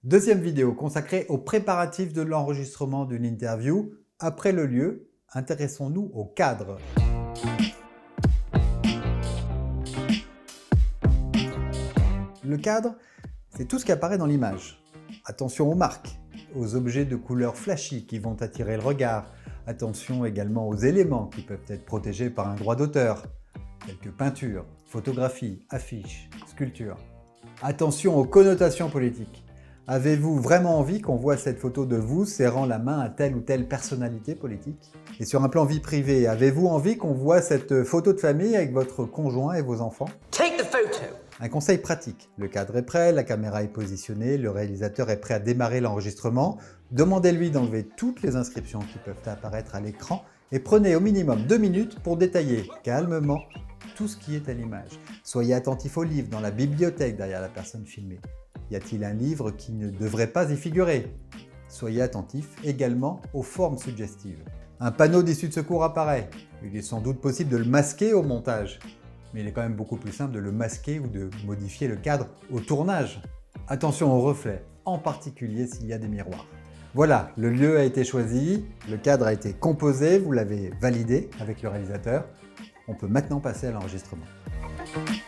Deuxième vidéo consacrée aux préparatifs de l'enregistrement d'une interview. Après le lieu, intéressons-nous au cadre. Le cadre, c'est tout ce qui apparaît dans l'image. Attention aux marques, aux objets de couleur flashy qui vont attirer le regard. Attention également aux éléments qui peuvent être protégés par un droit d'auteur, tels que peinture, photographie, affiches, sculptures. Attention aux connotations politiques. Avez-vous vraiment envie qu'on voit cette photo de vous serrant la main à telle ou telle personnalité politique? Et sur un plan vie privée, avez-vous envie qu'on voit cette photo de famille avec votre conjoint et vos enfants? Take the photo. Un conseil pratique, le cadre est prêt, la caméra est positionnée, le réalisateur est prêt à démarrer l'enregistrement. Demandez-lui d'enlever toutes les inscriptions qui peuvent apparaître à l'écran et prenez au minimum 2 minutes pour détailler calmement tout ce qui est à l'image. Soyez attentif aux livres dans la bibliothèque derrière la personne filmée. Y a-t-il un livre qui ne devrait pas y figurer? Soyez attentif également aux formes suggestives. Un panneau d'issue de secours apparaît. Il est sans doute possible de le masquer au montage, mais il est quand même beaucoup plus simple de le masquer ou de modifier le cadre au tournage. Attention aux reflets, en particulier s'il y a des miroirs. Voilà, le lieu a été choisi, le cadre a été composé, vous l'avez validé avec le réalisateur. On peut maintenant passer à l'enregistrement.